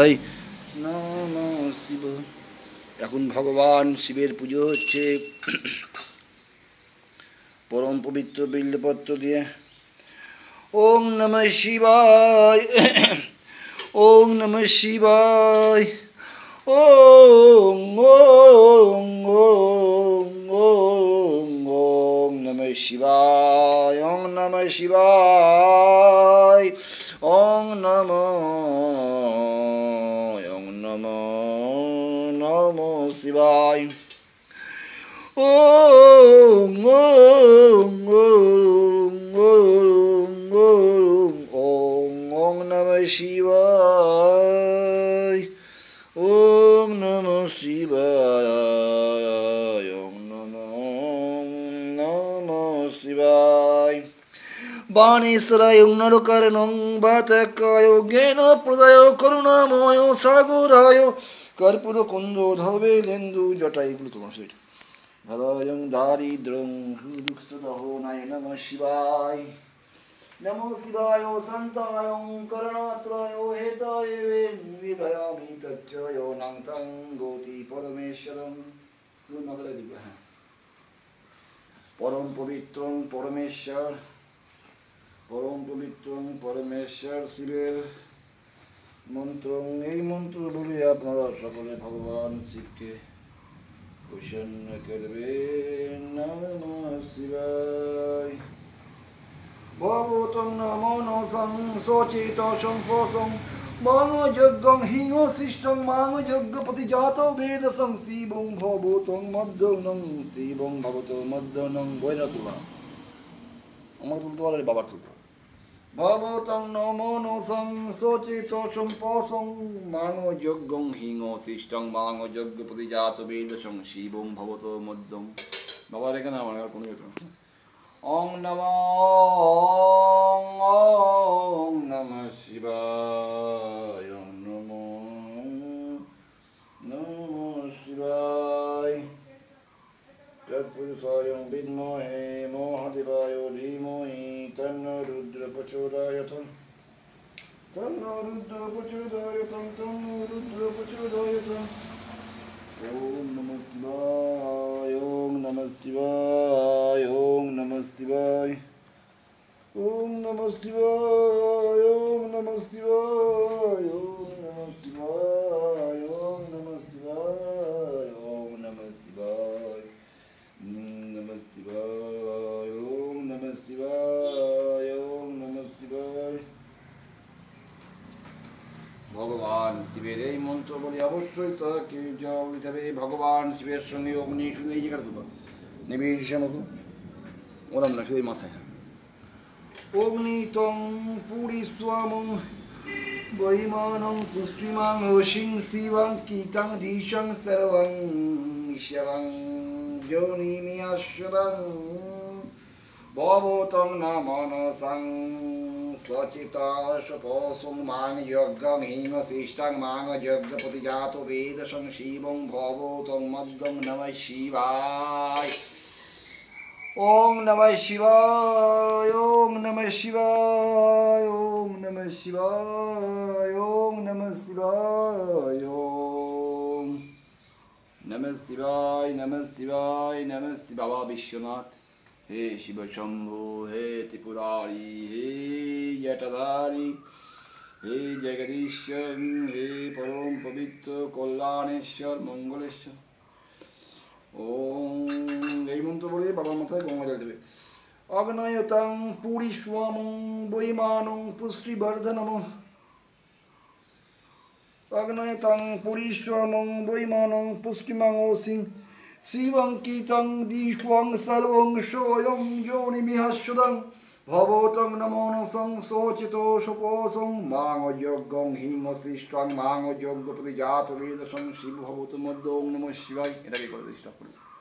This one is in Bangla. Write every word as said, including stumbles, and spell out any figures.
শিবায় নমঃ শিবায়। এখন ভগবান শিবের পুজো হচ্ছে পরম পবিত্র বিল্বপত্র দিয়ে। ওং নমঃ শিবায়, ওং নমঃ শিবায়, ওং ওং ওং ওং ওং নমঃ শিবায়, ওং নমঃ শিবায়, ওং নমঃ ওং নমঃ নমঃ শিবায়। ওং ওং ওং ওং ওং ওং ওং নমঃ শিবায়, ওং নমঃ শিবায়, ওং নমঃ নমঃ শিবায়। বাণীশ্বরায় নরকারণং বাতকায় জ্ঞান প্রদায় করুণাময় সাগরায় কর্পূর কুন্দোধবে লেন্দু জটাই। এগুলো তোমার সেটা ধরয়ং দারিদ্রং দুঃখদহনায় নমঃ শিবায়। নমো শিবায় সন্তায় করুণাত্রায় হেতায় নিবেদয়ামি তচ্চয় নাং গতি পরমেশ্বরং। হ্যাঁ, পরম পবিত্রং পরমেশ্বর, পরম পবিত্রং পরমেশ্বর শিবের মন্ত্র। এই মন্ত্র বলে আপনারা সকলে ভগবান শিবকে প্রসন্ন করবেন। নমঃ শিবায়। ভগবতং নমো নসং সচেত সংপসং মাং যজ্ঞং হিং শিষ্টং মাং যজ্ঞপতি জাত বেদসং শিবং ভবতং মধ্যনং শিবং ভবত মধ্যনং। বইরা তুলা আমার তুলতে পারে, বাবার তুলতে ভবতং নমো নসং সচেত সংপসং মাং যজ্ঞং হিং শিষ্টং মাং যজ্ঞপতি জাত বেদসং শিবং ভবত মধ্যং। বাবার এখানে আমার আর কোনো এটা। ওং নমঃ ওং নমঃ শিবায়, ওং নমঃ নমঃ শিবায়। তৎপুরুষায় বিদ্মহে মহাদেবায় ধীমহি তন্নো রুদ্র প্রচোদয়াৎ। তন্নো রুদ্র প্রচোদয়াৎ, তন্নো রুদ্র প্রচোদয়াৎ। ওম নমঃ শিবায়, ওম নমঃ শিবায়, ওম নমঃ শিবায়, ওম নমঃ শিবায়, ওম নমঃ শিবায়, ওম নমঃ শিবায়, ওম নমঃ শিবায়, ওম নমঃ শিবায়, নমঃ শিবায়, ওম নমঃ শিবায়, ওম নমঃ শিবায়। ভগবান শিবের এই মন্ত্র বলে অবশ্যই তাকে জল দিতে হবে। ভগবান শিবের সঙ্গে অগ্নি শুধু এই জায়গাটা দেবো নিবিড় মতো ওরম না, শুধু মাথায়। অগ্নিতং পুরীস্বামং বহিমানং পুষ্টিমাং ওষিং শিবং কীতং ধীশং সর্বং শিবং যোনিমিয়াশ্বদং ভবতং ন মনসং সচিতাশপসং মাং যজ্ঞং হিং শিষ্টং মাং যজ্ঞপতি জাত বেদসং শিবং ভবতং মধ্যং। নমঃ শিবায়, ওং নমঃ শিবায়, ওং নমঃ শিবায়, ওং নমঃ শিবায়, ওং নমঃ শিবায়, ওং নমঃ শিবায়, নমঃ শিবায়, নমঃ শিবায়। বাবা বিশ্বনাথ, হে শিব শম্ভু, হে ত্রিপুরারি, হে জটাধারী, হে জগদীশ্বর, হে পরম পবিত্র কল্যাণেশ্বর মঙ্গলেশ্বর। ওম এই মন্ত্র বলে বাবার মাথায় গঙ্গা জল দেবে। অগ্নয়তাং পুরীস্বামং বহিমানং পুষ্টিবর্ধনম। অগ্নয়তাং পুরীস্বামং বহিমানং পুষ্টিমাং ওষিং শিবং কীতং ধীশং সর্বং সোয়ং যোনিমিহাস্যদং ভবতং নমো নসং সচিত সপসং মাং যজ্ঞং হিং শিষ্টং মাং যজ্ঞপতি জাত বেদসং শিব ভবত মধ্য। ওং নমঃ শিবায়। এটাকে করে স্টপ করি।